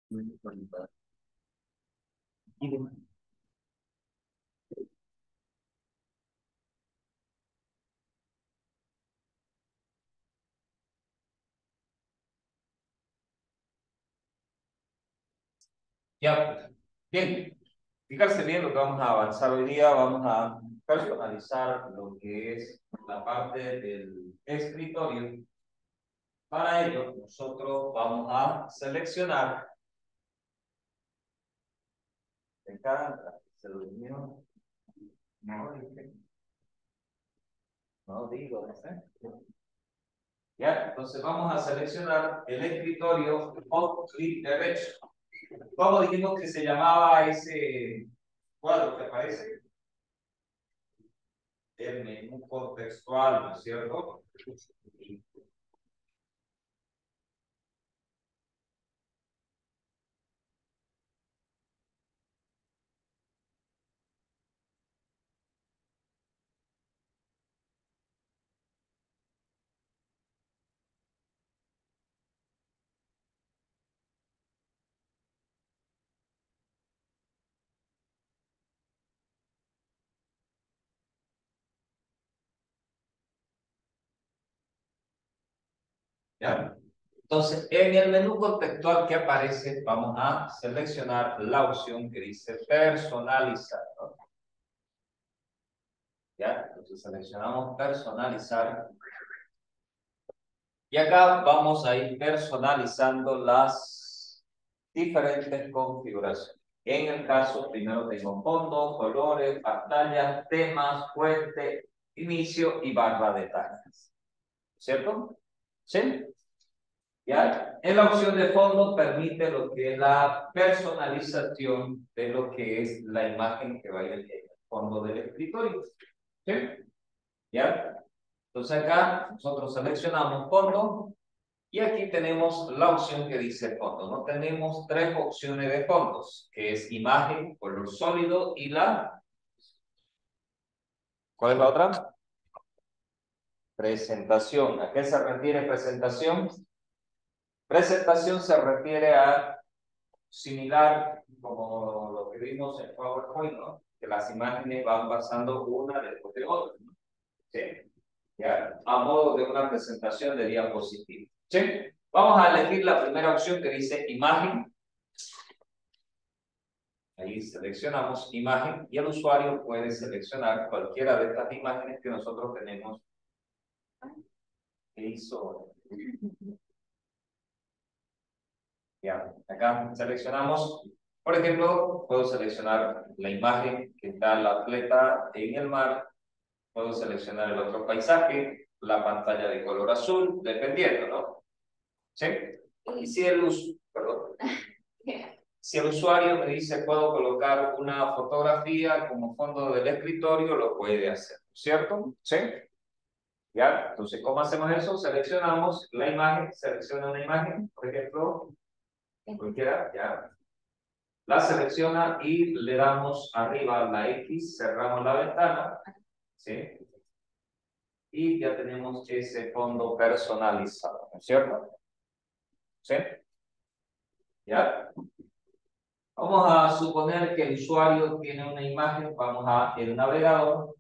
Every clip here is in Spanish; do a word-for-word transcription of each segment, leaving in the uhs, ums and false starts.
Ya, bien, fijarse bien lo que vamos a avanzar hoy día, vamos a personalizar lo que es la parte del escritorio. Para ello, nosotros vamos a seleccionar, acá, se durmió, no, dije, no digo, no sé. Ya, entonces vamos a seleccionar el escritorio con clic derecho. ¿Cómo dijimos que se llamaba ese cuadro que aparece? El menú contextual, ¿no es cierto? ¿Ya? Entonces, en el menú contextual que aparece, vamos a seleccionar la opción que dice personalizar, ¿no? ¿Ya? Entonces seleccionamos personalizar. Y acá vamos a ir personalizando las diferentes configuraciones. En el caso, primero tengo fondo, colores, pantalla, temas, fuente, inicio y barra de tags. ¿Cierto? ¿Sí? ¿Ya? En la opción de fondo permite lo que es la personalización de lo que es la imagen que va a ir en el fondo del escritorio. ¿Sí? ¿Ya? Entonces acá nosotros seleccionamos fondo y aquí tenemos la opción que dice fondo. No tenemos tres opciones de fondos, que es imagen, color sólido y la... ¿Cuál es la otra? Presentación. ¿A qué se refiere presentación? Presentación se refiere a similar como lo que vimos en PowerPoint, ¿no? Que las imágenes van pasando una después de otra, ¿no? Sí. Ya, a modo de una presentación de diapositiva. ¿Sí? Vamos a elegir la primera opción que dice imagen. Ahí seleccionamos imagen y el usuario puede seleccionar cualquiera de estas imágenes que nosotros tenemos que hizo. Ya, acá seleccionamos, por ejemplo, puedo seleccionar la imagen que está el atleta en el mar, puedo seleccionar el otro paisaje, la pantalla de color azul, dependiendo, ¿no? ¿Sí? Y si el, us perdón, si el usuario me dice puedo colocar una fotografía como fondo del escritorio, lo puede hacer, ¿cierto? ¿Sí? ¿Ya? Entonces, ¿cómo hacemos eso? Seleccionamos la imagen, selecciona una imagen, por ejemplo, cualquiera, ya. La selecciona y le damos arriba la X, cerramos la ventana, ¿sí? Y ya tenemos ese fondo personalizado, ¿no es cierto? ¿Sí? ¿Ya? Vamos a suponer que el usuario tiene una imagen, vamos a el navegador,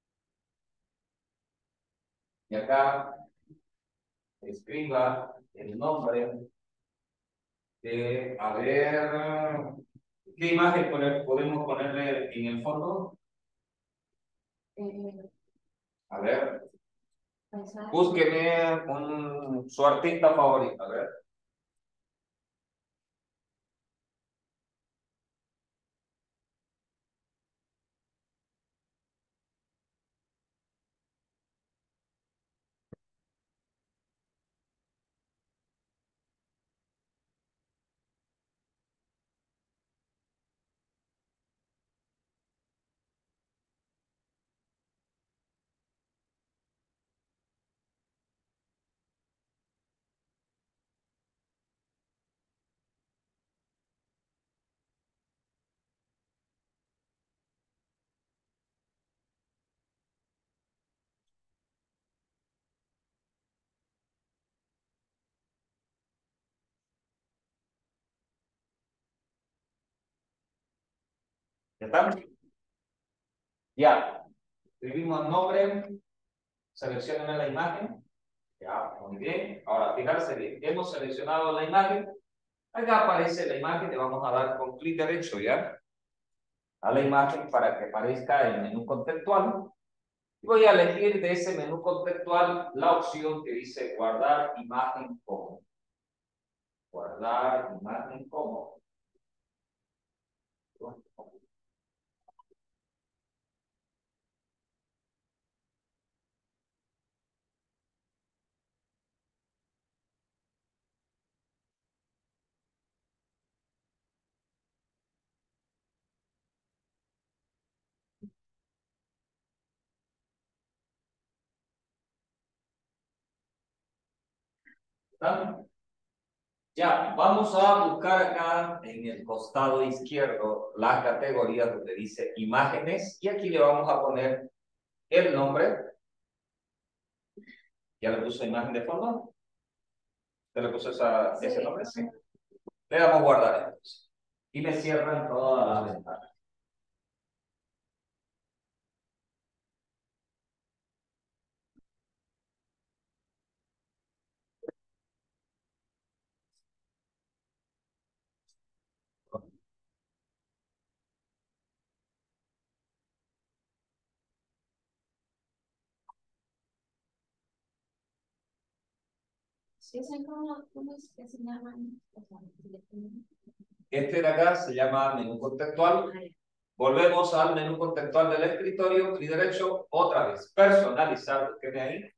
y acá escriba el nombre de, a ver, ¿qué imagen poner, podemos ponerle en el fondo? A ver, búsqueme un, su artista favorito, a ver. ¿Ya está? Ya. Escribimos el nombre, seleccionen la imagen. Ya, muy bien. Ahora, fijarse bien, hemos seleccionado la imagen. Acá aparece la imagen, le vamos a dar con clic derecho, ¿ya? A la imagen para que aparezca el menú contextual. Y voy a elegir de ese menú contextual la opción que dice guardar imagen como. Guardar imagen como. ¿Está? Ya, vamos a buscar acá en el costado izquierdo la categoría donde dice imágenes y aquí le vamos a poner el nombre. ¿Ya le puso imagen de fondo? ¿Se le puso esa, ese nombre? Sí. Le damos guardar entonces. Y me cierran todas las ventanas. Sí, son como, ¿cómo es que se llaman? O sea, Este de acá se llama menú contextual. Volvemos al menú contextual del escritorio, clic derecho, otra vez, personalizar, búsqueme ahí.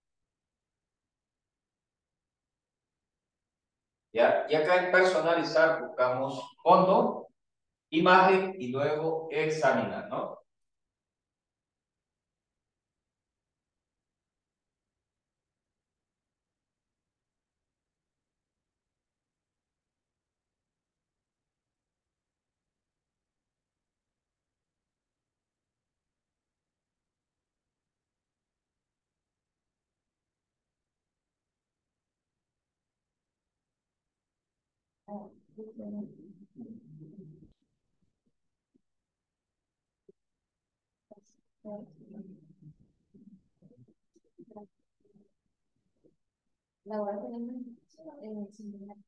¿Ya? Y acá en personalizar buscamos fondo, imagen y luego examinar, ¿no? la voy a poner en el celular.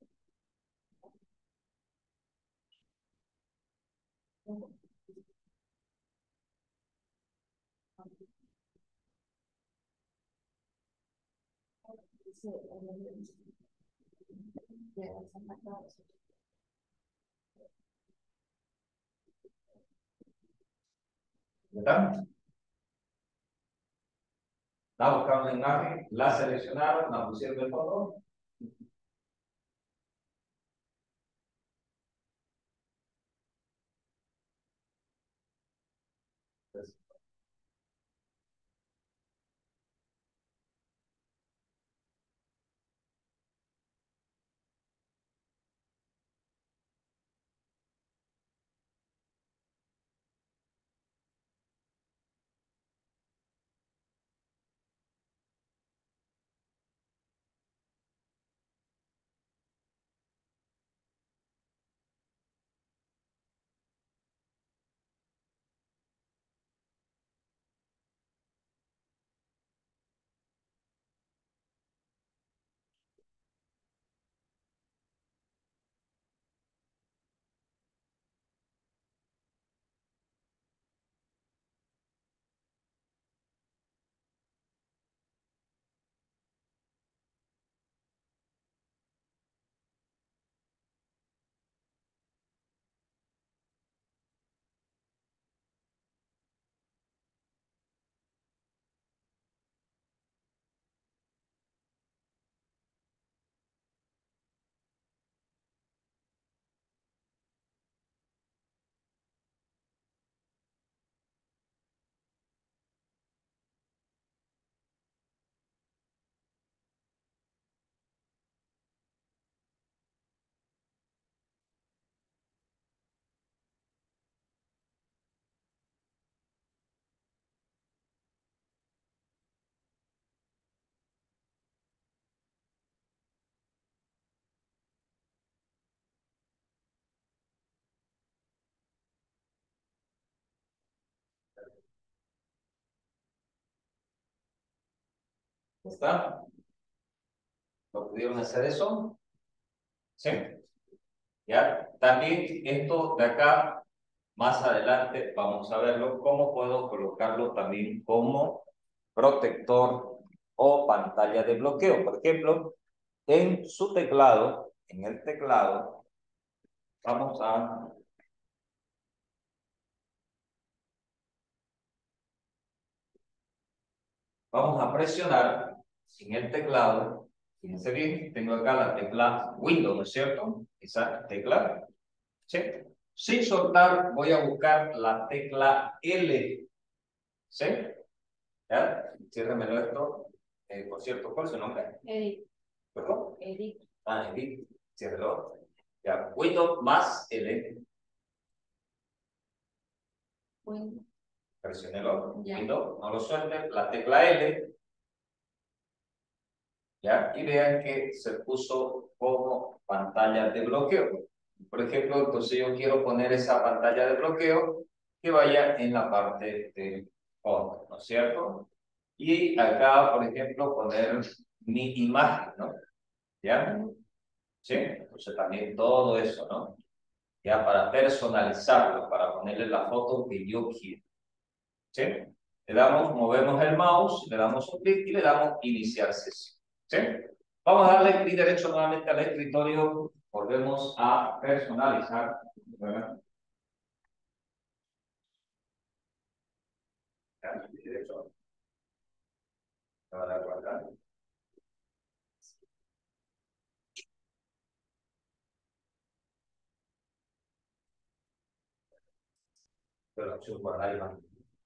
Sí, ¿Ya está? La buscaron la imagen, la seleccionaron, la pusieron de fondo. ¿Está? ¿Lo pudieron hacer eso? Sí. ¿Ya? También esto de acá, más adelante vamos a verlo, cómo puedo colocarlo también como protector o pantalla de bloqueo. Por ejemplo, en su teclado, en el teclado, vamos a vamos a presionar en el teclado. Fíjense bien, tengo acá la tecla Windows, ¿no es cierto? Esa tecla. ¿Sí? Sin soltar, voy a buscar la tecla L. ¿Sí? ¿Ya? Ciérremelo esto. Eh, por cierto, ¿cuál es su nombre? Edith. ¿Perdón? Edith. Ah, Edith. Ciérrelo. Ya. Windows más L. Bueno, Presiónelo. ya. Windows, no lo suelte. La tecla L. ¿Ya? Y vean que se puso como pantalla de bloqueo. Por ejemplo, entonces yo quiero poner esa pantalla de bloqueo que vaya en la parte del fondo, ¿no es cierto? Y acá, por ejemplo, poner mi imagen, ¿no? ¿Ya? ¿Sí? Entonces también todo eso, ¿no? Ya para personalizarlo, para ponerle la foto que yo quiero. ¿Sí? Le damos, movemos el mouse, le damos un clic y le damos iniciar sesión. ¿Sí? Vamos a darle clic derecho nuevamente al escritorio. Volvemos a personalizar. Bueno, ya, clic derecho. Le voy a dar guardar. Pero la opción guardar imagen.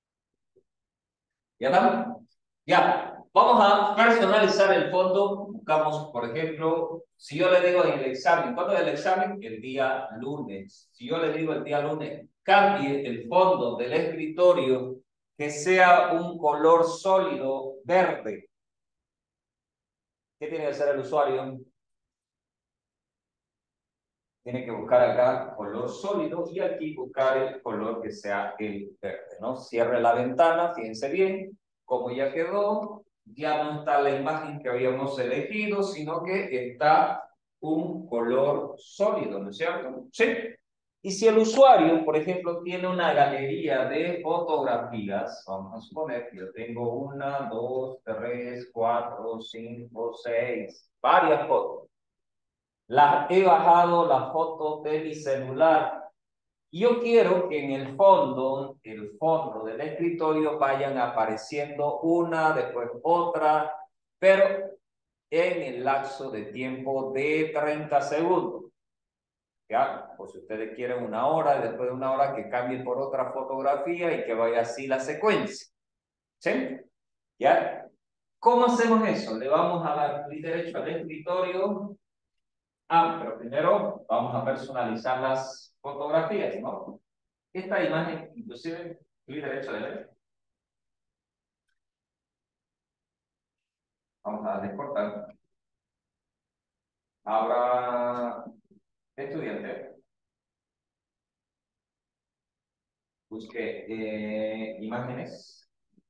¿Ya estamos? Ya. Vamos a personalizar el fondo. Buscamos, por ejemplo, si yo le digo en el examen, ¿cuándo es el examen? El día lunes. Si yo le digo el día lunes, cambie el fondo del escritorio que sea un color sólido verde. ¿Qué tiene que hacer el usuario? Tiene que buscar acá color sólido y aquí buscar el color que sea el verde, ¿no? Cierre la ventana, fíjense bien, como ya quedó, ya no está la imagen que habíamos elegido, sino que está un color sólido, ¿no es cierto? Sí. Y si el usuario, por ejemplo, tiene una galería de fotografías, vamos a suponer que yo tengo una, dos, tres, cuatro, cinco, seis, varias fotos. Las he bajado las fotos de mi celular. Yo quiero que en el fondo, el fondo del escritorio vayan apareciendo una, después otra, pero en el lapso de tiempo de treinta segundos. ¿Ya? Pues si ustedes quieren una hora, después de una hora que cambie por otra fotografía y que vaya así la secuencia. ¿Sí? ¿Ya? ¿Cómo hacemos eso? Le vamos a dar clic derecho al escritorio. Ah, pero primero vamos a personalizar las fotografías, ¿no? Esta imagen, inclusive, clic derecho de ver. Vamos a exportar. Ahora, estudiante. Busque eh, imágenes.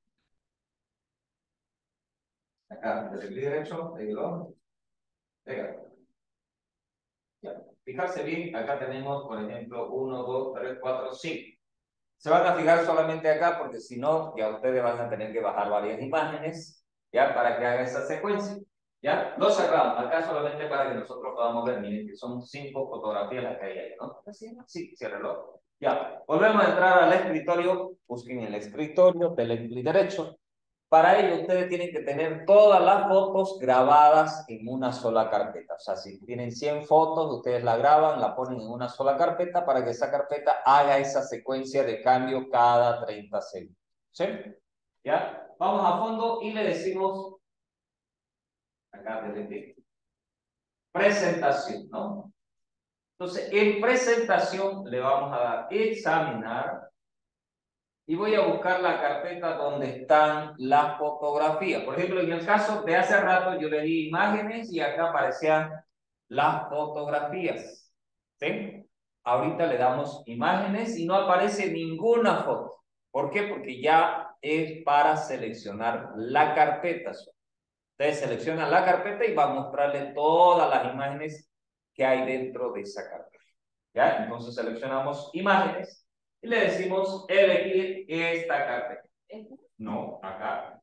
Acá, desde clic derecho, digo, venga. Ya. Fijarse bien, acá tenemos, por ejemplo, uno, dos, tres, cuatro, cinco. Se van a fijar solamente acá porque si no, ya ustedes van a tener que bajar varias imágenes, ¿ya? Para que haga esa secuencia, ¿ya? Lo cerramos acá solamente para que nosotros podamos ver, miren, que son cinco fotografías las que hay ahí, ¿no? Sí, ciérrelo. Ya, volvemos a entrar al escritorio, busquen el escritorio, denle clic derecho. Para ello, ustedes tienen que tener todas las fotos grabadas en una sola carpeta. O sea, si tienen cien fotos, ustedes la graban, la ponen en una sola carpeta para que esa carpeta haga esa secuencia de cambio cada treinta segundos. ¿Sí? ¿Ya? Vamos a fondo y le decimos, acá desde presentación, ¿no? Entonces, en presentación le vamos a dar examinar. Y voy a buscar la carpeta donde están las fotografías. Por ejemplo, en el caso de hace rato yo le di imágenes y acá aparecían las fotografías. ¿Sí? Ahorita le damos imágenes y no aparece ninguna foto. ¿Por qué? Porque ya es para seleccionar la carpeta. Entonces selecciona la carpeta y va a mostrarle todas las imágenes que hay dentro de esa carpeta. ¿Ya? Entonces seleccionamos imágenes y le decimos elegir esta carpeta. No, acá.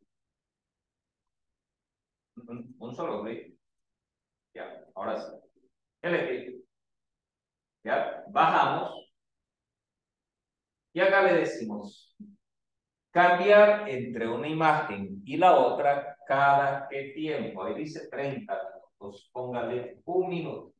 Un, un solo clic. Ya, ahora sí. Elegir. Ya, bajamos. Y acá le decimos cambiar entre una imagen y la otra cada qué tiempo. Ahí dice treinta minutos. Póngale un minuto.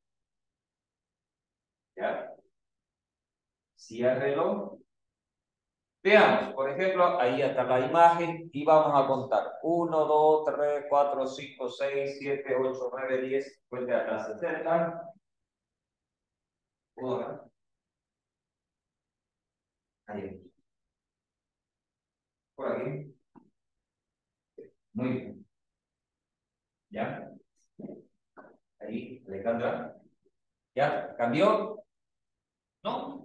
¿Ya? Ciérrelo. Veamos, por ejemplo, ahí está la imagen y vamos a contar uno, dos, tres, cuatro, cinco, seis, siete, ocho, nueve, diez, cuente hasta sesenta. Una. Ahí. Por aquí. Muy bien. ¿Ya? Ahí, Alejandra. ¿Ya? ¿Cambió? ¿No?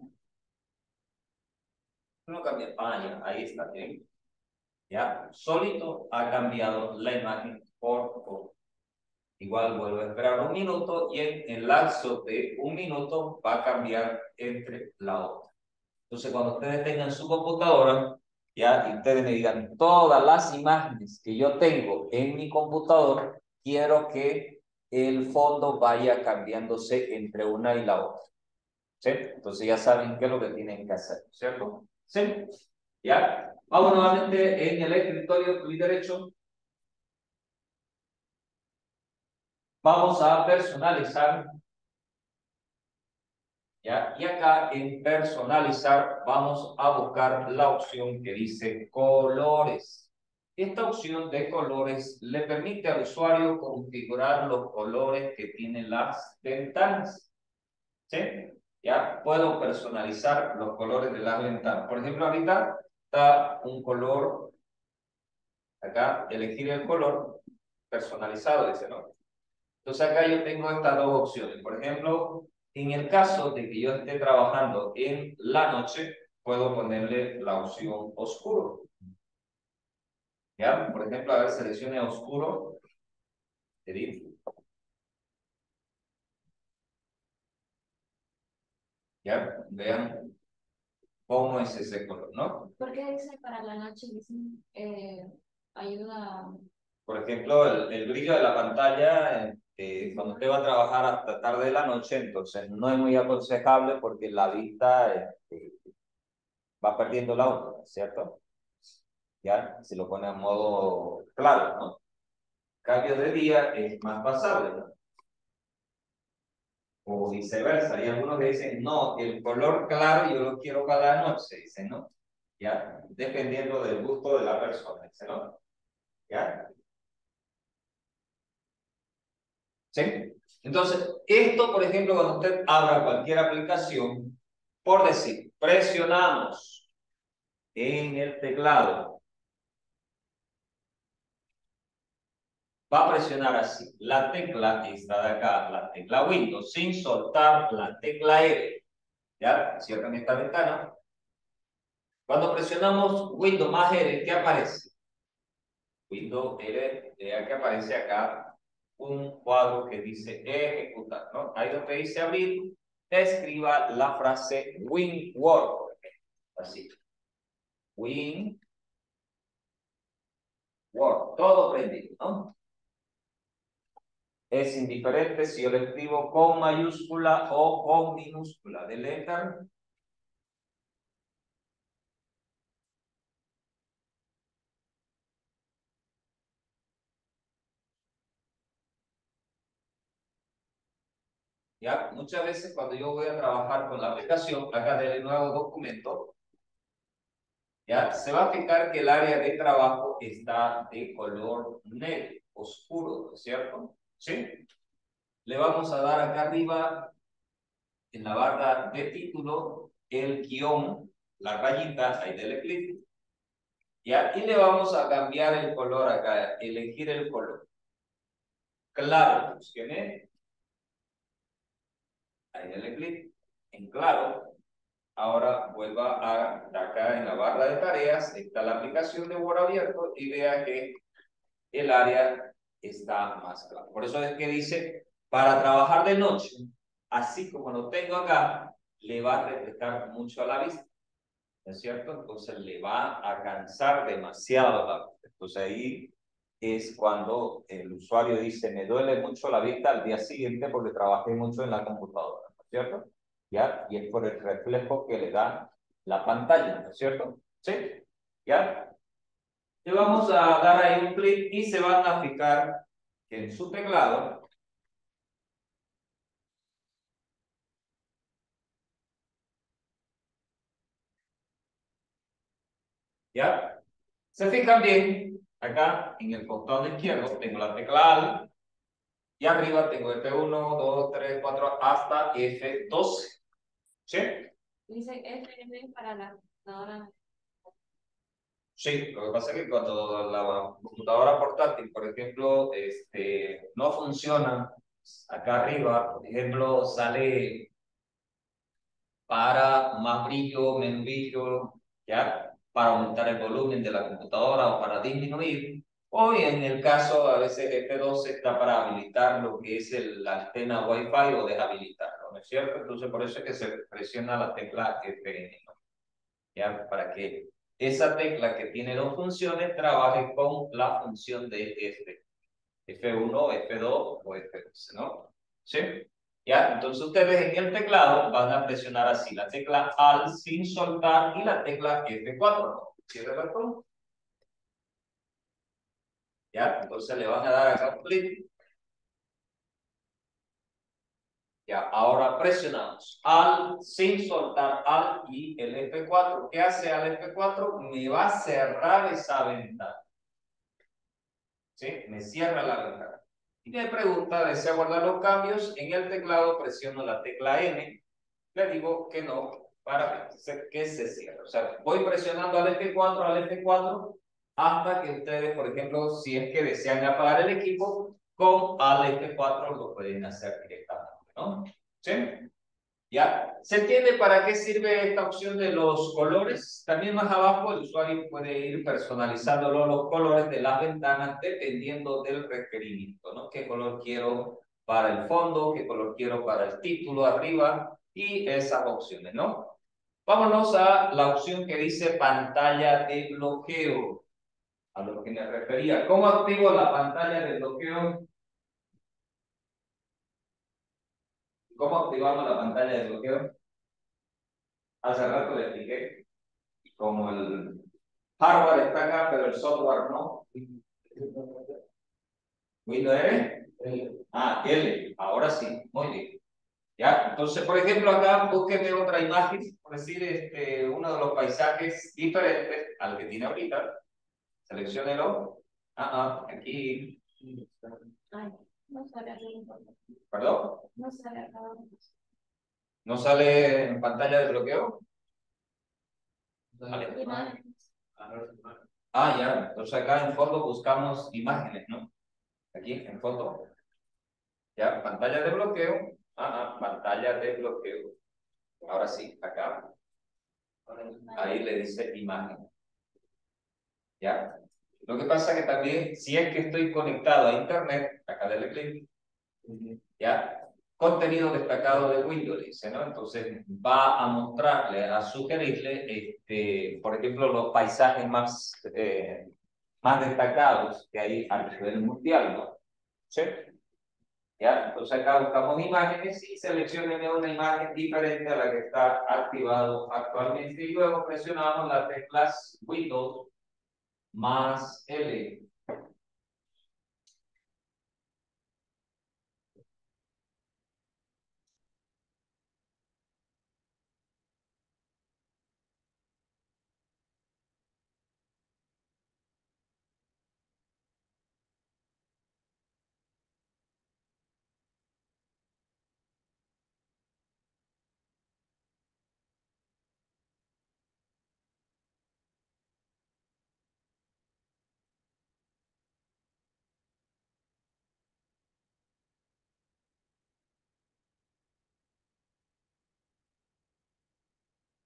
No cambió. Ah, ya, ahí está. Bien. ¿Ya? Solito ha cambiado la imagen por por. Igual vuelvo a esperar un minuto y en el lapso de un minuto va a cambiar entre la otra. Entonces, cuando ustedes tengan su computadora, ya, y ustedes me digan todas las imágenes que yo tengo en mi computador, quiero que el fondo vaya cambiándose entre una y la otra. ¿Sí? Entonces ya saben qué es lo que tienen que hacer, ¿cierto? ¿Sí? ¿Ya? Vamos nuevamente en el escritorio, clic derecho. Vamos a personalizar. ¿Ya? Y acá en personalizar vamos a buscar la opción que dice colores. Esta opción de colores le permite al usuario configurar los colores que tienen las ventanas. ¿Sí? Ya puedo personalizar los colores de las ventanas. Por ejemplo, ahorita está un color, acá elegir el color personalizado, dice, ¿no? Entonces acá yo tengo estas dos opciones. Por ejemplo, en el caso de que yo esté trabajando en la noche, puedo ponerle la opción oscuro. ¿Ya? Por ejemplo, a ver, seleccione oscuro. Edit. ¿Ya? Vean cómo es ese color, ¿no? ¿Por qué dice para la noche? Dicen, eh, ayuda. Por ejemplo, el, el brillo de la pantalla, eh, cuando usted va a trabajar hasta tarde de la noche, entonces no es muy aconsejable porque la vista este, va perdiendo la onda, ¿cierto? Ya, si lo pone en modo claro, ¿no? Cambio de día es más pasable, ¿no? O viceversa. Hay algunos que dicen, no, el color claro yo lo quiero para la noche, dicen, ¿no? ¿Ya? Dependiendo del gusto de la persona, dice, ¿no? ¿Ya? ¿Sí? Entonces, esto, por ejemplo, cuando usted abra cualquier aplicación, por decir, presionamos en el teclado, va a presionar así, la tecla, esta de acá, la tecla Windows, sin soltar la tecla R. ¿Ya? Cierran esta ventana. Cuando presionamos Windows más R, ¿qué aparece? Windows R, vea que aparece acá un cuadro que dice ejecutar, ¿no? Ahí donde dice abrir, escriba la frase WinWord, por ejemplo. Así. WinWord, todo prendido, ¿no? Es indiferente si yo lo escribo con mayúscula o con minúscula. De letra. Ya, muchas veces cuando yo voy a trabajar con la aplicación, acá del nuevo documento, ya se va a fijar que el área de trabajo está de color negro, oscuro, ¿no es cierto? ¿Sí? Le vamos a dar acá arriba, en la barra de título, el guión, la rayita, ahí dele clic. Ya, y le vamos a cambiar el color acá, elegir el color. Claro, funcione. Ahí dele clic en claro. Ahora vuelva a acá en la barra de tareas, está la aplicación de Word abierto y vea que el área está más claro. Por eso es que dice, para trabajar de noche, así como lo tengo acá, le va a reflejar mucho a la vista, ¿no es cierto? Entonces le va a cansar demasiado la vista. Entonces ahí es cuando el usuario dice, me duele mucho la vista al día siguiente porque trabajé mucho en la computadora, ¿no es cierto? ¿Ya? Y es por el reflejo que le da la pantalla, ¿no es cierto? ¿Sí? ¿Ya? Le vamos a dar ahí un clic y se van a fijar que en su teclado, ¿ya? Se fijan bien, acá en el costado izquierdo tengo la tecla Alt y arriba tengo F uno, dos, tres, cuatro hasta F doce. ¿Sí? Dice F M para la computadora. Sí, lo que pasa es que cuando la computadora portátil, por ejemplo, este, no funciona, acá arriba, por ejemplo, sale para más brillo, menos brillo, ¿ya? Para aumentar el volumen de la computadora o para disminuir. O en el caso, a veces F doce está para habilitar lo que es el, la antena Wi-Fi o deshabilitarlo, ¿no es cierto? Entonces, por eso es que se presiona la tecla F N, ¿no? ¿Ya? Para que esa tecla que tiene dos funciones trabaje con la función de F, F uno, F dos o F doce, ¿no? ¿Sí? ¿Ya? Entonces ustedes en el teclado van a presionar así la tecla Alt sin soltar y la tecla F cuatro, ¿no? Cierre el botón. ¿Ya? Entonces le van a dar acá un clic. Ya, ahora presionamos Alt sin soltar Alt y el F cuatro. ¿Qué hace al F cuatro? Me va a cerrar esa ventana. ¿Sí? Me cierra la ventana. Y me pregunta, ¿desea guardar los cambios? En el teclado presiono la tecla N, le digo que no, para que se cierre. O sea, voy presionando al F cuatro, al F cuatro, hasta que ustedes, por ejemplo, si es que desean apagar el equipo, con al F cuatro lo pueden hacer directamente, ¿no? ¿Sí? ¿Ya? ¿Se entiende para qué sirve esta opción de los colores? También más abajo el usuario puede ir personalizando los colores de las ventanas dependiendo del requerimiento, ¿no? ¿Qué color quiero para el fondo? ¿Qué color quiero para el título arriba? Y esas opciones, ¿no? Vámonos a la opción que dice pantalla de bloqueo, a lo que me refería. ¿Cómo activo la pantalla de bloqueo? ¿Cómo activamos la pantalla de bloqueo? Hace rato le expliqué. Como el hardware está acá, pero el software no. Windows R. Ah, L. Ahora sí, muy bien. Ya, entonces, por ejemplo, acá búsqueme otra imagen, por decir, este, uno de los paisajes diferentes al que tiene ahorita. Selecciónelo. Ah, ah, aquí. Ay, no sale acá. ¿Perdón? No sale acá. ¿No sale en pantalla de bloqueo? Vale. Imágenes. Ah, ya. Entonces acá en fondo buscamos imágenes, ¿no? Aquí, en fondo. Ya, pantalla de bloqueo. Ah, ah, pantalla de bloqueo. Ahora sí, acá. Ahí le dice imagen. Ya. Lo que pasa que también, si es que estoy conectado a internet, acá dale clic. Ya. Contenido destacado de Windows, dice, ¿no? Entonces va a mostrarle, a sugerirle, este, por ejemplo, los paisajes más, eh, más destacados que hay a nivel mundial, ¿no? ¿Sí? ¿Ya? Entonces acá buscamos imágenes y seleccionen una imagen diferente a la que está activado actualmente y luego presionamos las teclas Windows más L.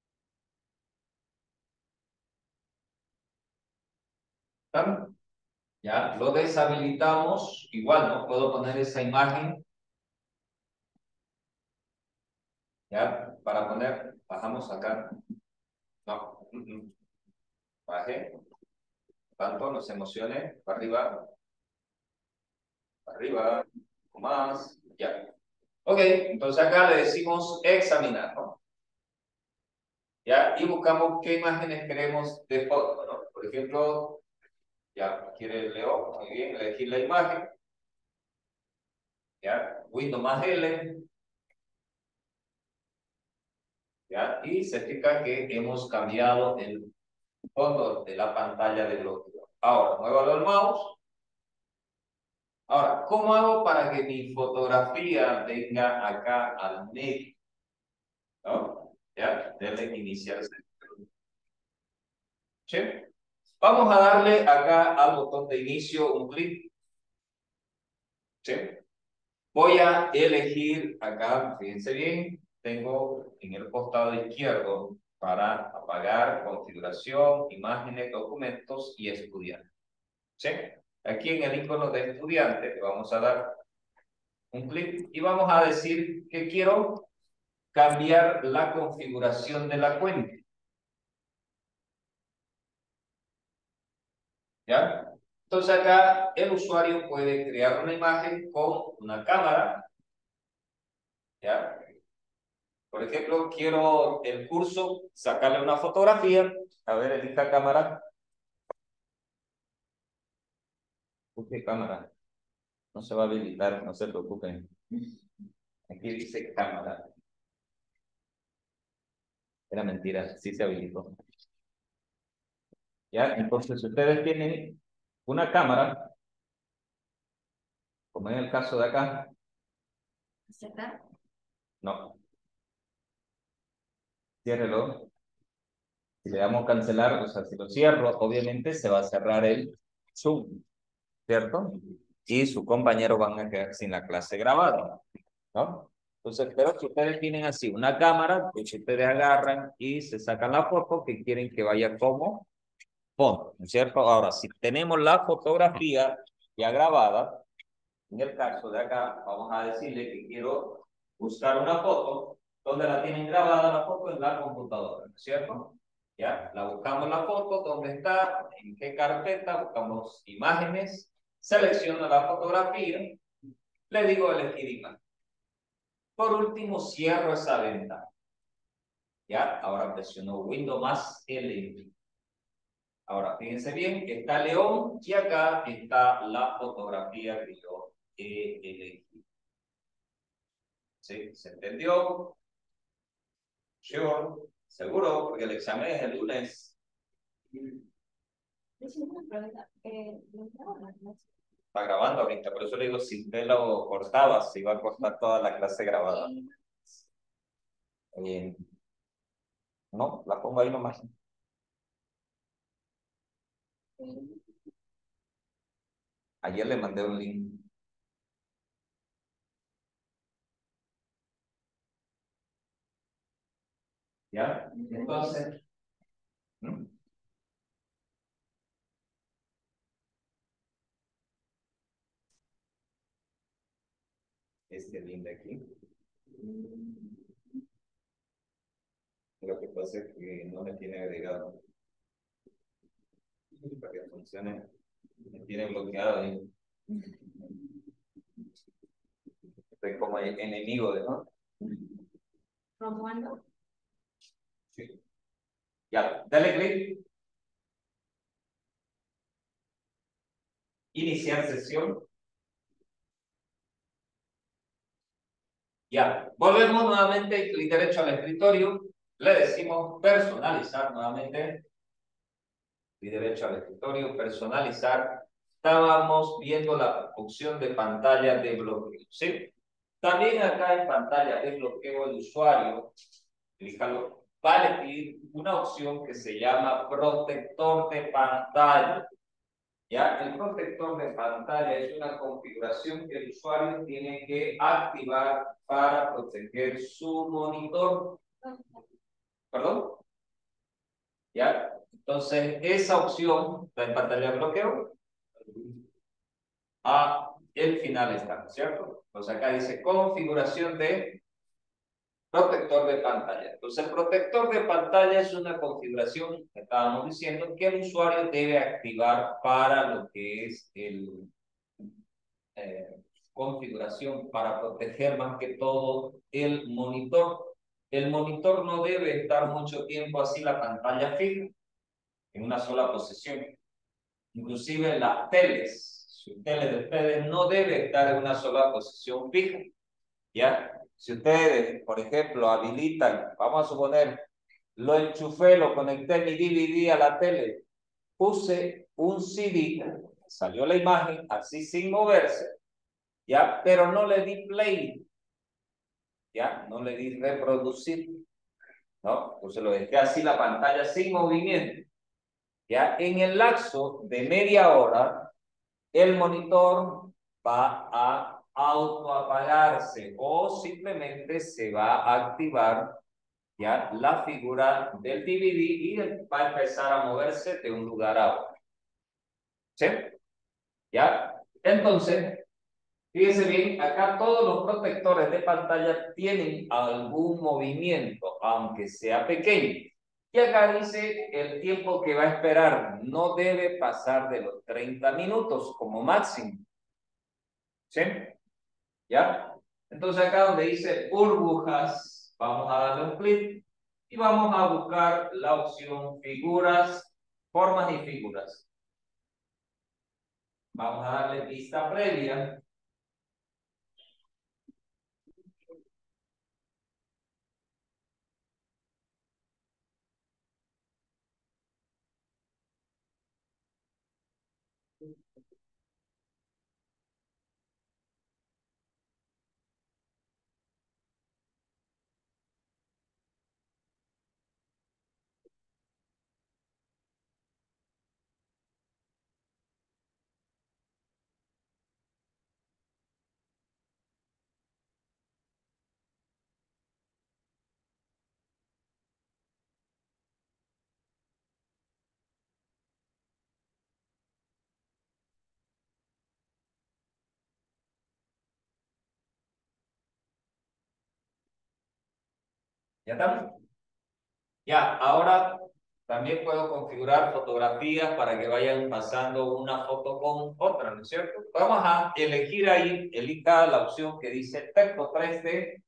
¿Están? Ya, lo deshabilitamos. Igual, ¿no? Puedo poner esa imagen. Ya, para poner, bajamos acá. No, mm, mm. Baje. Tanto, no se emocione. Para arriba. Para arriba. Más. Ya. Ok, entonces acá le decimos examinar, ¿no? Ya, y buscamos qué imágenes queremos de foto, ¿no? Por ejemplo, ya, quiere Leo, muy bien, elegir la imagen. Ya, Windows más L. Ya, y se fija que hemos cambiado el fondo de la pantalla de bloqueo. Ahora, muévalo al mouse. Ahora, ¿cómo hago para que mi fotografía venga acá al medio? ¿No? Ya, debe iniciar sesión. ¿Sí? Vamos a darle acá al botón de inicio un clic. ¿Sí? Voy a elegir acá, fíjense bien, tengo en el costado izquierdo para apagar, configuración, imágenes, documentos y estudiante. ¿Sí? Aquí en el icono de estudiante le vamos a dar un clic y vamos a decir que quiero cambiar la configuración de la cuenta. ¿Ya? Entonces acá el usuario puede crear una imagen con una cámara. ¿Ya? Por ejemplo, quiero el curso, sacarle una fotografía. A ver, elija cámara. Busque cámara. No se va a habilitar, no se preocupen. Aquí dice cámara. Era mentira, sí se habilitó. ¿Ya? Entonces, ustedes tienen una cámara, como en el caso de acá. ¿Aceptar? No. Ciérrelo. Si le damos cancelar, o sea, si lo cierro, obviamente se va a cerrar el Zoom, ¿cierto? Y sus compañeros van a quedar sin la clase grabada, ¿no? Entonces, pero si ustedes tienen así una cámara, pues ustedes agarran y se sacan la foto que quieren que vaya como fondo, ¿no es cierto? Ahora, si tenemos la fotografía ya grabada, en el caso de acá, vamos a decirle que quiero buscar una foto donde la tienen grabada la foto en la computadora, ¿no es cierto? Ya, la buscamos la foto, ¿dónde está? ¿En qué carpeta? Buscamos imágenes, selecciono la fotografía, le digo elegir imagen. Por último, cierro esa ventana. Ya, ahora presiono Windows más L. Ahora, fíjense bien que está León y acá está la fotografía que yo he elegido. ¿Sí? ¿Se entendió? Sure. Seguro, porque el examen es el lunes. Es una pregunta. Eh, ¿lo grabo? No. Está grabando ahorita, por eso le digo, si usted lo cortaba, se iba a cortar toda la clase grabada. Eh, no, la pongo ahí nomás. Ayer le mandé un link. ¿Ya? Entonces, ¿hmm? Este link de aquí. Lo que pasa es que no me tiene agregado. Para que funcione, me tiene bloqueado ahí. Estoy como enemigo de, ¿no? ¿Promuendo? Sí. Ya, dale clic. Iniciar sesión. Ya, volvemos nuevamente, clic derecho al escritorio. Le decimos personalizar nuevamente. Clic derecho al escritorio, personalizar. Estábamos viendo la opción de pantalla de bloqueo, ¿sí? También acá en pantalla de bloqueo el usuario, clícalo, va a elegir una opción que se llama protector de pantalla. Ya, el protector de pantalla es una configuración que el usuario tiene que activar para proteger su monitor. ¿Perdón? Ya, entonces esa opción está en pantalla de bloqueo. a el final está, ¿cierto? Entonces acá dice configuración de protector de pantalla. Entonces el protector de pantalla es una configuración que estábamos diciendo que el usuario debe activar para lo que es el eh, configuración para proteger más que todo el monitor. El monitor no debe estar mucho tiempo así la pantalla fija en una sola posición. Inclusive las teles, su tele de ustedes no debe estar en una sola posición fija. ¿Ya? Si ustedes, por ejemplo, habilitan, vamos a suponer, lo enchufé, lo conecté mi D V D a la tele, puse un C D, salió la imagen así sin moverse, ¿ya? Pero no le di play, ¿ya? No le di reproducir, ¿no? Entonces lo dejé así la pantalla sin movimiento, ¿ya? En el lapso de media hora, el monitor va a autoapagarse o simplemente se va a activar ya la figura del D V D y va a empezar a moverse de un lugar a otro. ¿Sí? ¿Ya? Entonces, fíjense bien, acá todos los protectores de pantalla tienen algún movimiento, aunque sea pequeño. Y acá dice el tiempo que va a esperar no debe pasar de los treinta minutos como máximo. ¿Sí? ¿Ya? Entonces acá donde dice burbujas, vamos a darle un clic y vamos a buscar la opción figuras, formas y figuras. Vamos a darle vista previa. ¿Ya estamos? Ya, ahora también puedo configurar fotografías para que vayan pasando una foto con otra, ¿no es cierto? Vamos a elegir ahí, elija la opción que dice texto tres D.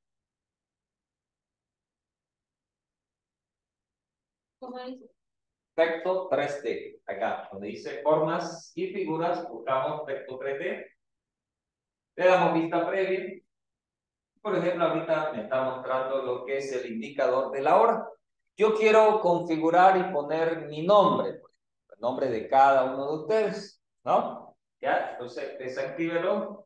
¿Cómo dice? Texto tres D, acá, donde dice formas y figuras, buscamos texto tres D, le damos vista previa. Por ejemplo, ahorita me está mostrando lo que es el indicador de la hora. Yo quiero configurar y poner mi nombre, el nombre de cada uno de ustedes, ¿no? ¿Ya? Entonces, desactívelo.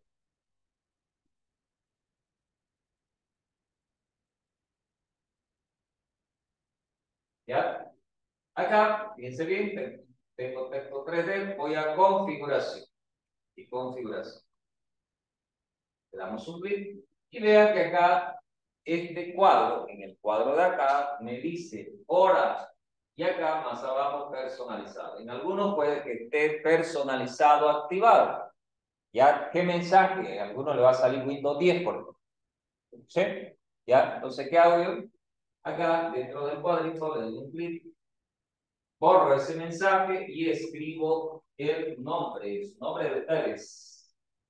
¿Ya? Acá, fíjense bien, tengo texto tres D, voy a configuración y configuración. Le damos un clic y vean que acá, este cuadro, en el cuadro de acá, me dice hora y acá más abajo personalizado. En algunos puede que esté personalizado activado. ¿Ya? ¿Qué mensaje? A algunos le va a salir Windows diez, por ejemplo. ¿Sí? ¿Ya? Entonces, ¿qué hago yo? Acá, dentro del cuadrito, le doy un clic, borro ese mensaje y escribo el nombre, su nombre de ustedes.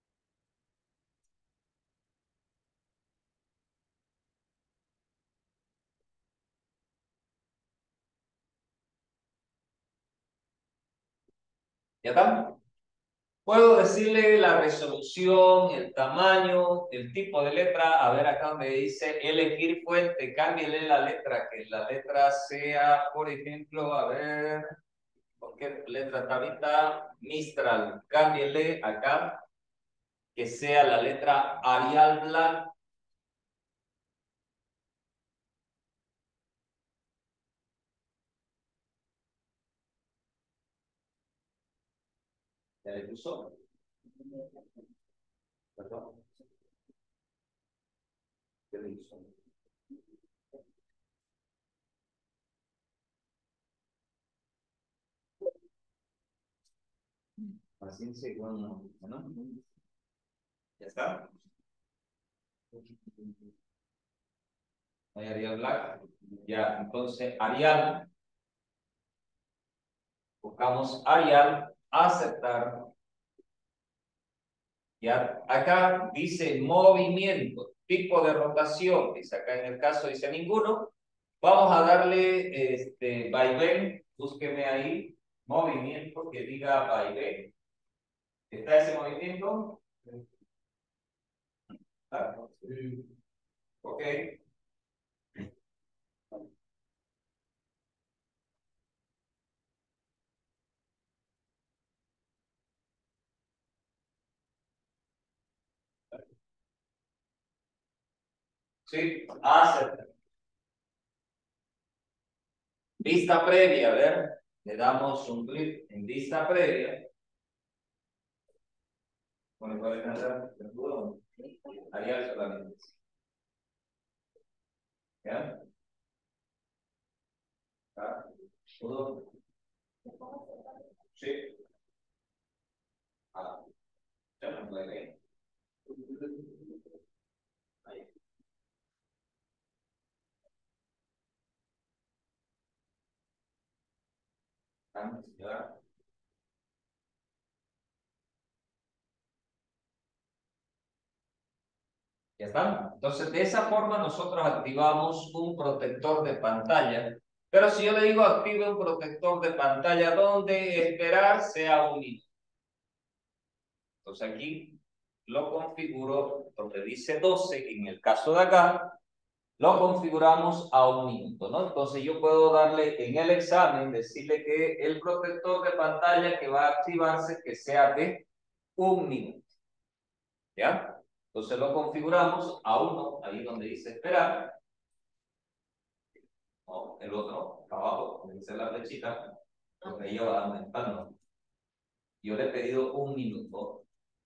¿Ya está? Puedo decirle la resolución, el tamaño, el tipo de letra. A ver, acá donde dice elegir fuente, cámbiale la letra, que la letra sea, por ejemplo, a ver, ¿qué letra está ahorita? Mistral. Cámbiale acá, que sea la letra Arial Black. ¿Ya le puso? Perdón. ¿Qué le hizo? Paciencia y bueno, ¿no? ¿Ya está? Hay Arial Black. Ya, entonces Arial. Buscamos Arial, aceptar. Ya, acá dice movimiento, tipo de rotación, dice acá en el caso dice ninguno. Vamos a darle este vaivén, búsqueme ahí, movimiento que diga vaivén. ¿Está ese movimiento? ¿Ah? Ok. Sí, acepta. Vista previa, a ver, le damos un clic en vista previa. Bueno, puede cantar, Arial solamente. ¿Ya? ¿Ah? ¿Pudo? Sí. Ah, ya no puede. Ahí. Ah, ya. ¿Ya está? Entonces, de esa forma nosotros activamos un protector de pantalla. Pero si yo le digo active un protector de pantalla, donde esperar sea un minuto. Entonces aquí lo configuro donde dice doce, en el caso de acá, lo configuramos a un minuto, ¿no? Entonces yo puedo darle en el examen, decirle que el protector de pantalla que va a activarse que sea de un minuto. ¿Ya? Entonces lo configuramos a uno, ahí donde dice esperar. O el otro, abajo, donde dice la flechita, porque ahí va aumentando. Yo le he pedido un minuto.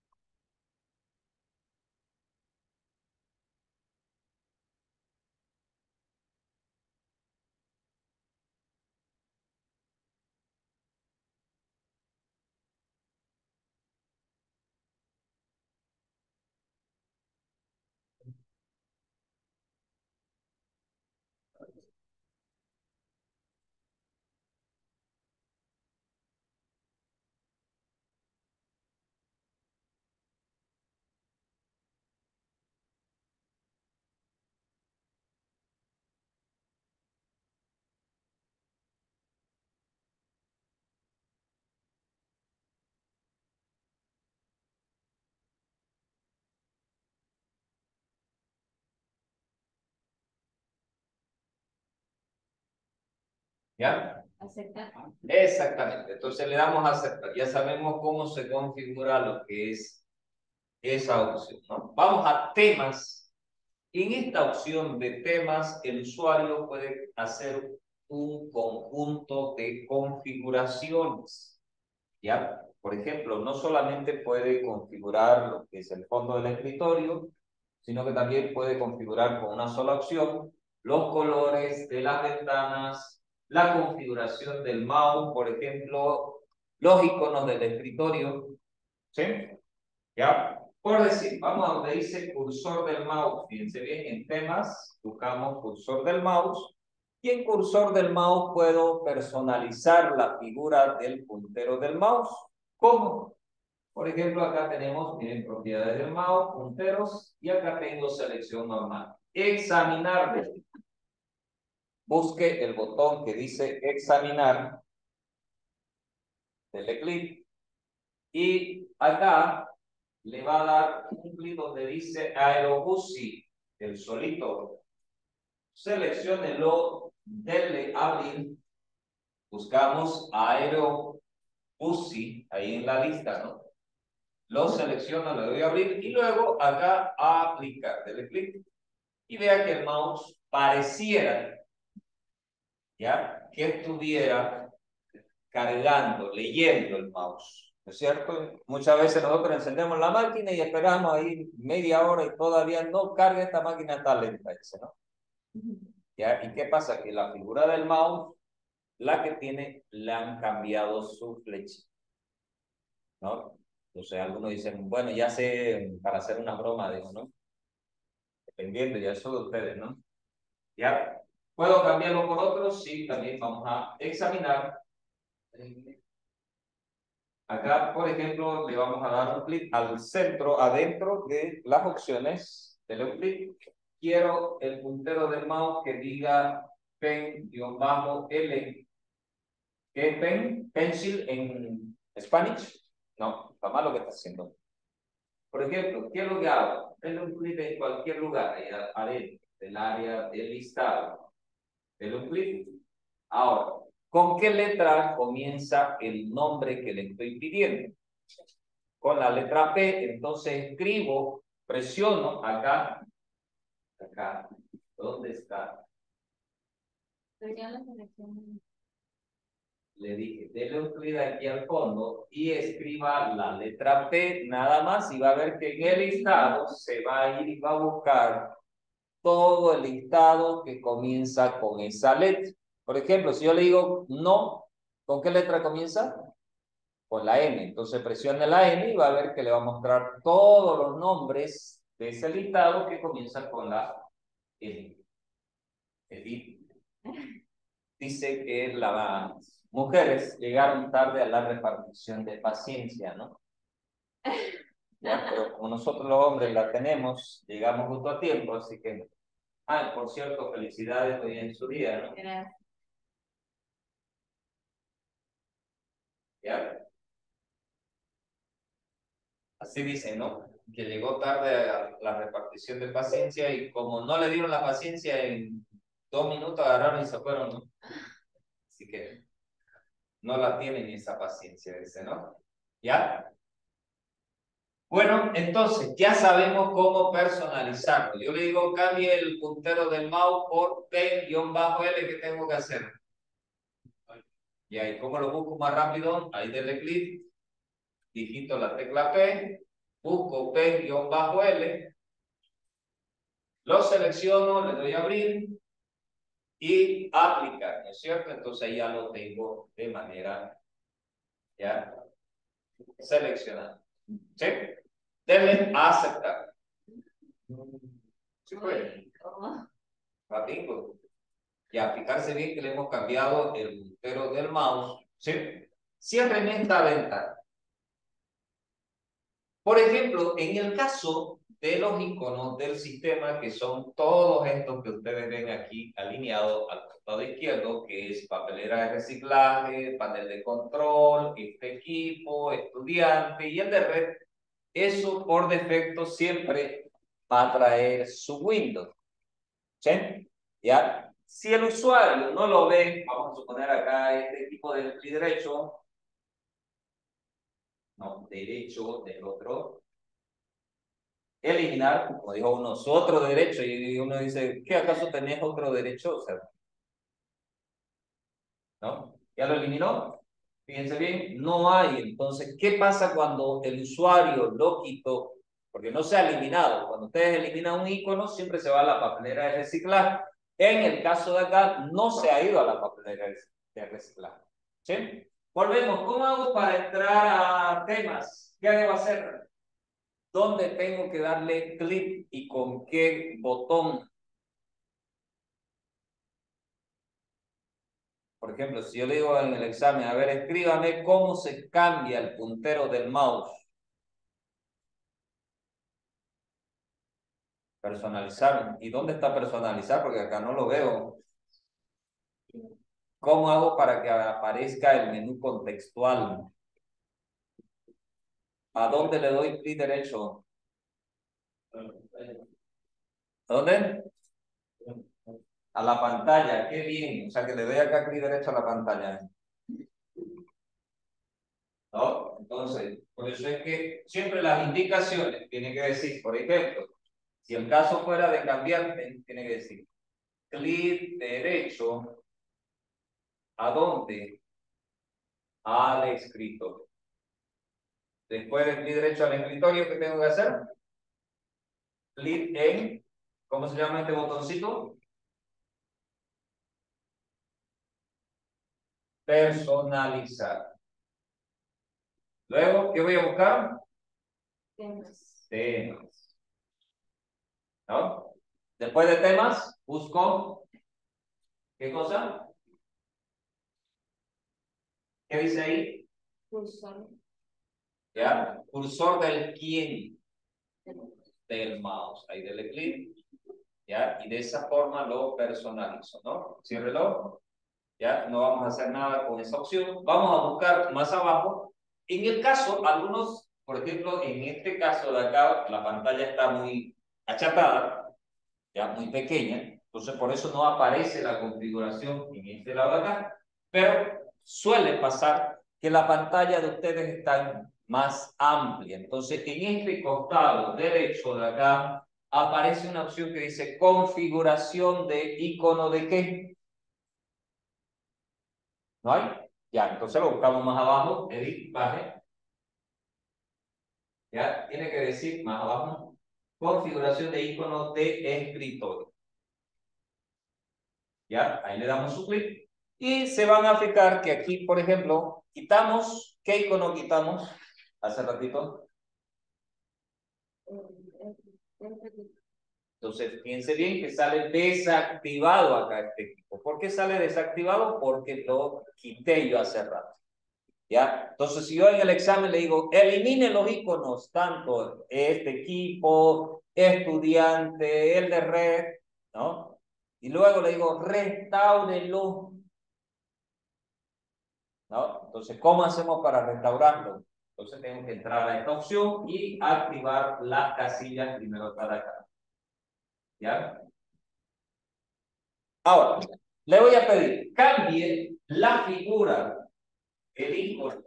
¿Ya? Aceptar. Exactamente. Entonces le damos a aceptar. Ya sabemos cómo se configura lo que es esa opción, ¿no? Vamos a temas. En esta opción de temas, el usuario puede hacer un conjunto de configuraciones, ¿ya? Por ejemplo, no solamente puede configurar lo que es el fondo del escritorio, sino que también puede configurar con una sola opción los colores de las ventanas, la configuración del mouse, por ejemplo, los iconos del escritorio, ¿sí? ¿Ya? Por decir, vamos a donde dice cursor del mouse. Fíjense bien, en temas buscamos cursor del mouse. Y en cursor del mouse puedo personalizar la figura del puntero del mouse. ¿Cómo? Por ejemplo, acá tenemos, miren, propiedades del mouse, punteros, y acá tengo selección normal. Examinar. Busque el botón que dice examinar. Dele clic. Y acá le va a dar un clic donde dice Aerobussi, el solito. Selecciónelo, denle abrir. Buscamos Aerobussi ahí en la lista, ¿no? Lo selecciono, le doy a abrir y luego acá a aplicar. Dele clic y vea que el mouse pareciera, ¿ya? Que estuviera cargando, leyendo el mouse. ¿No es cierto? Muchas veces nosotros encendemos la máquina y esperamos ahí media hora y todavía no carga, esta máquina está lenta, dice, ¿no? ¿Ya? ¿Y qué pasa? Que la figura del mouse, la que tiene, le han cambiado su flecha. ¿no? Entonces algunos dicen, bueno, ya sé, para hacer una broma, digo, ¿no? Dependiendo, ya eso de ustedes, ¿no? ¿Ya? ¿Puedo cambiarlo por otro? Sí, también vamos a examinar. Acá, por ejemplo, le vamos a dar un clic al centro, adentro de las opciones. Dele un clic. Quiero el puntero del mouse que diga pen-L. ¿Qué es pen? Pencil en Spanish. No, está mal lo que está haciendo. Por ejemplo, ¿qué es lo que hago? Dele un clic en cualquier lugar, ahí adentro del área del listado. Dele un clic. Ahora, ¿con qué letra comienza el nombre que le estoy pidiendo? Con la letra P, entonces escribo, presiono acá, acá, ¿dónde está? Sería la selección. Le dije, dele un clic aquí al fondo y escriba la letra P nada más y va a ver que en el listado se va a ir y va a buscar todo el listado que comienza con esa letra. Por ejemplo, si yo le digo no, ¿con qué letra comienza? Con la N. Entonces presione la N y va a ver que le va a mostrar todos los nombres de ese listado que comienza con la N. Edith dice que las mujeres llegaron tarde a la repartición de paciencia, ¿no? Ya, pero como nosotros los hombres la tenemos, llegamos justo a tiempo, así que... Ah, por cierto, felicidades hoy en su día, ¿no? Gracias. ¿Ya? Así dice, ¿no? Que llegó tarde a la repartición de paciencia y como no le dieron la paciencia en dos minutos agarraron y se fueron, ¿no? Así que no la tienen ni esa paciencia, dice, ¿no? ¿Ya? Bueno, entonces ya sabemos cómo personalizarlo. Yo le digo, cambie el puntero del mouse por P-L, ¿qué tengo que hacer? Y ahí, ¿cómo lo busco más rápido? Ahí denle clic, digito la tecla P, busco P-L, lo selecciono, le doy a abrir y aplicar, ¿no es cierto? Entonces ya lo tengo de manera ya seleccionada. ¿Sí? Denle a aceptar. ¿Sí fue? ¿Cómo? Rápido. Ya, fijarse bien que le hemos cambiado el puntero del mouse. ¿Sí? Cierren esta ventana. Por ejemplo, en el caso de los iconos del sistema, que son todos estos que ustedes ven aquí alineados al costado izquierdo, que es papelera de reciclaje, panel de control, este equipo, estudiante y el de red, eso por defecto siempre va a traer su Windows. ¿Sí? ¿Ya? Si el usuario no lo ve, vamos a suponer acá este equipo del clic derecho, no, derecho del otro, eliminar, como dijo uno, su otro derecho, y uno dice, ¿qué acaso tenés otro derecho? O sea, ¿no? ¿Ya lo eliminó? Fíjense bien, no hay. Entonces, ¿qué pasa cuando el usuario lo quitó? Porque no se ha eliminado. Cuando ustedes eliminan un icono, siempre se va a la papelera de reciclaje. En el caso de acá, no se ha ido a la papelera de reciclaje. ¿Sí? Volvemos. ¿Cómo hago para entrar a temas? ¿Qué debo hacer? ¿Dónde tengo que darle clic y con qué botón? Por ejemplo, si yo le digo en el examen, a ver, escríbame cómo se cambia el puntero del mouse. Personalizar. ¿Y dónde está personalizar? Porque acá no lo veo. ¿Cómo hago para que aparezca el menú contextual? ¿A dónde le doy clic derecho? ¿A dónde? A la pantalla. Qué bien. O sea, que le doy acá clic derecho a la pantalla. ¿No? Entonces, por eso es que siempre las indicaciones tienen que decir, por ejemplo, si el caso fuera de cambiante, tiene que decir clic derecho, ¿a dónde? Al escritorio. Después del clic derecho al escritorio, ¿qué tengo que hacer? Clic en, ¿cómo se llama este botoncito? Personalizar. Luego, ¿qué voy a buscar? Temas. Temas. ¿No? Después de temas, busco, ¿qué cosa? ¿Qué dice ahí? Cursor. ¿Ya? Cursor del quién. Del mouse. Ahí dele clic. ¿Ya? Y de esa forma lo personalizo, ¿no? Ciérrelo. ¿Ya? No vamos a hacer nada con esa opción. Vamos a buscar más abajo. En el caso, algunos, por ejemplo, en este caso de acá, la pantalla está muy achatada, ya muy pequeña. Entonces, por eso no aparece la configuración en este lado de acá. Pero suele pasar que la pantalla de ustedes está más amplia. Entonces, en este costado derecho de acá, aparece una opción que dice configuración de icono de qué. ¿No hay? Ya, entonces lo buscamos más abajo, edit, baje. Ya, tiene que decir más abajo, configuración de icono de escritorio. Ya, ahí le damos su clic. Y se van a fijar que aquí, por ejemplo, quitamos, ¿qué icono quitamos? Hace ratito. Entonces, fíjense bien que sale desactivado acá este equipo. ¿Por qué sale desactivado? Porque lo quité yo hace rato. ¿Ya? Entonces, si yo en el examen le digo, elimine los iconos, tanto este equipo, estudiante, el de red, ¿no? Y luego le digo, restáurelo, ¿no? Entonces, ¿cómo hacemos para restaurarlo? Entonces, tengo que entrar a esta opción y activar las casillas primero para acá. ¿Ya? Ahora, le voy a pedir, cambie la figura, el icono.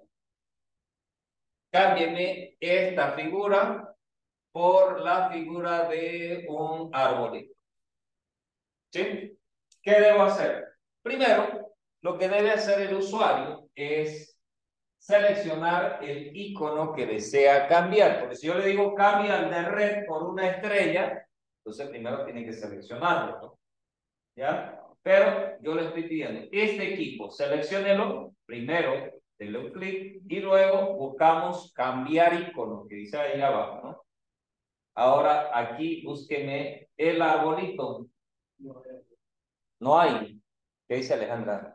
Cámbieme esta figura por la figura de un arbolito. ¿Sí? ¿Qué debo hacer? Primero, lo que debe hacer el usuario es seleccionar el icono que desea cambiar. Porque si yo le digo cambia el de red por una estrella, entonces primero tiene que seleccionarlo, ¿no? ¿Ya? Pero yo le estoy pidiendo, este equipo, selecciónelo, primero, denle un clic y luego buscamos cambiar icono, que dice ahí abajo, ¿no? Ahora aquí búsqueme el arbolito. No hay. ¿Qué dice Alejandra?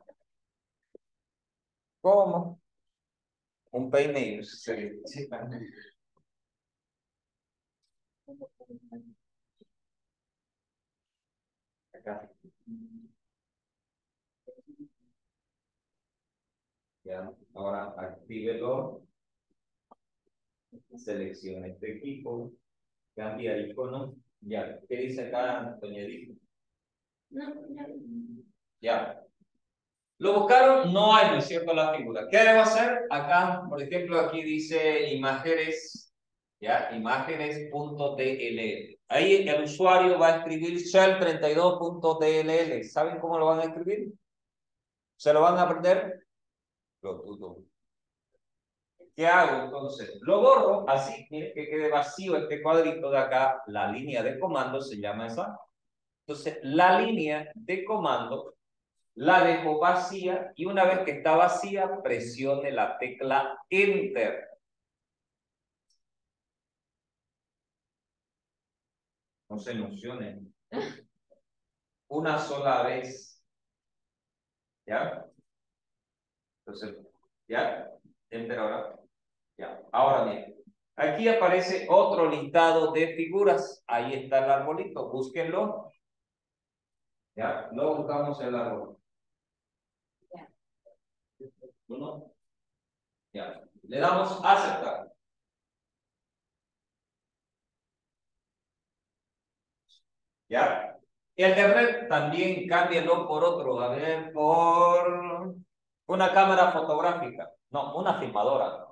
¿Cómo? Un peine. Sí. Sí. Acá. Ya. Ahora actívelo. Seleccione este equipo. Cambia icono. Ya. ¿Qué dice acá, doña Edith? No, no. Ya. Lo buscaron, no hay, ¿no es cierto?, la figura. ¿Qué debo hacer? Acá, por ejemplo, aquí dice imágenes, ¿ya? Imágenes.dll. Ahí el usuario va a escribir shell treinta y dos punto d l l. ¿Saben cómo lo van a escribir? ¿Se lo van a aprender? Lo dudo. ¿Qué hago entonces? Lo borro así, mire que quede vacío este cuadrito de acá. La línea de comando se llama esa. Entonces, la línea de comando la dejo vacía y una vez que está vacía, presione la tecla Enter. No se emocionen. Una sola vez. ¿Ya? Entonces, ¿ya? Enter ahora. Ya. Ahora bien, aquí aparece otro listado de figuras. Ahí está el arbolito. Búsquenlo. ¿Ya? Lo buscamos el árbol. Uno. Ya. Le damos a aceptar. ¿Ya? El de red también cámbialo por otro. A ver, por una cámara fotográfica. No, una filmadora.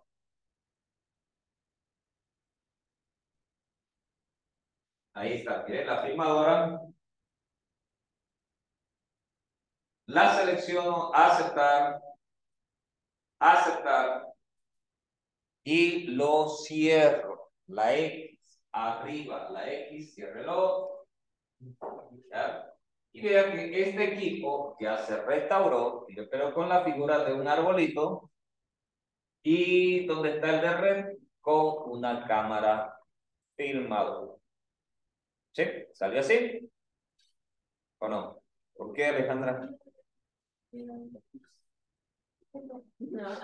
Ahí está. Miren, la filmadora. La selecciono, aceptar, aceptar. Y lo cierro. La X arriba, la X, ciérrelo. ¿Ya? Y vea que este equipo ya se restauró, pero con la figura de un arbolito. Y donde está el de red con una cámara filmadora. ¿Sí? ¿Salió así? ¿O no? ¿Por qué, Alejandra? No.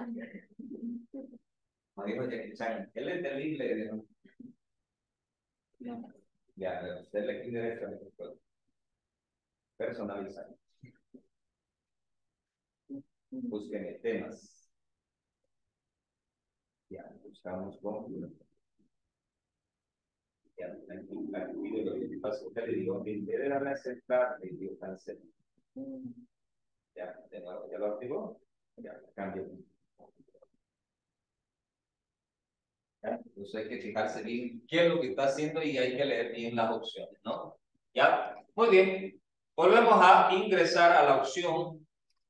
Como dijo Jackie Chan, él es terrible. ¿No? No. Ya, usted le quiere derecho personalizar. Busquen temas. Ya, buscamos con. Ya, aquí, aquí, lo que pasa es que le digo, en vez de darle a aceptar, le digo cancel. Ya, de nuevo, ya lo activó. Ya, cambio. ¿Ya? Entonces hay que fijarse bien qué es lo que está haciendo y hay que leer bien las opciones, ¿no? ¿Ya? Muy bien. Volvemos a ingresar a la opción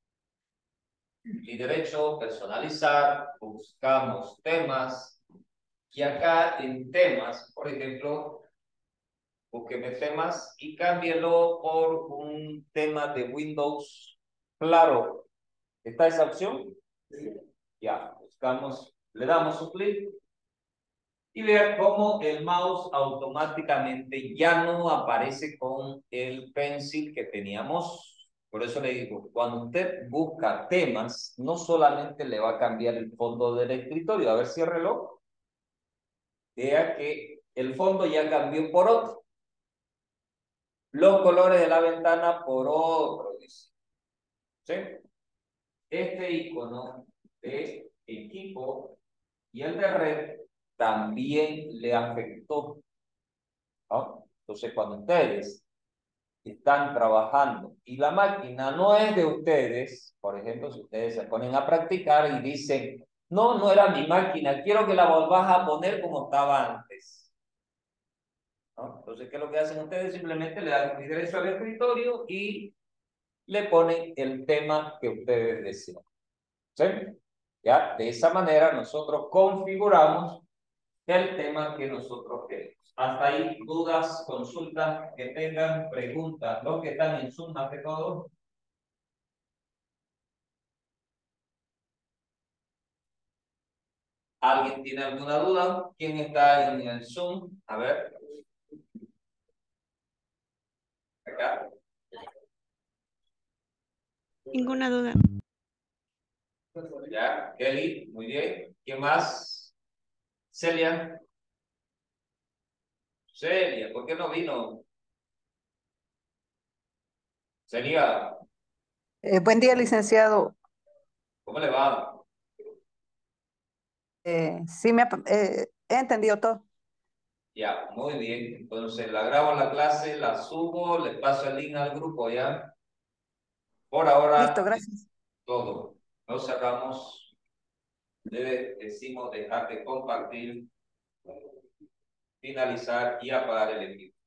y derecho, personalizar, buscamos temas y acá en temas, por ejemplo, búsqueme temas y cámbielo por un tema de Windows claro. ¿Está esa opción? Sí. Ya, buscamos, le damos un clic y vean cómo el mouse automáticamente ya no aparece con el pencil que teníamos. Por eso le digo, cuando usted busca temas, no solamente le va a cambiar el fondo del escritorio, a ver si el reloj, vea que el fondo ya cambió por otro. Los colores de la ventana por otro, dice. ¿Sí? Este icono de equipo y el de red también le afectó, ¿no? Entonces, cuando ustedes están trabajando y la máquina no es de ustedes, por ejemplo, si ustedes se ponen a practicar y dicen, no, no era mi máquina, quiero que la volvás a poner como estaba antes, ¿no? Entonces, ¿qué es lo que hacen ustedes? Simplemente le dan clic derecho al escritorio y le ponen el tema que ustedes desean. ¿Sí? Ya, de esa manera nosotros configuramos el tema que nosotros queremos. Hasta ahí, dudas, consultas, que tengan, preguntas, los que están en Zoom, más de todo. ¿Alguien tiene alguna duda? ¿Quién está en el Zoom? A ver. Acá. Ninguna duda. Ya, Kelly, muy bien. ¿Quién más? Celia. Celia, ¿por qué no vino? Celia, Eh, buen día, licenciado. ¿cómo le va? Eh, sí, me, ha- eh, he entendido todo. Ya, muy bien. Entonces la grabo la clase, la subo, le paso el link al grupo ya. Por Listo, ahora es gracias. todo. Nos sacamos, le decimos dejar de compartir, finalizar y apagar el equipo.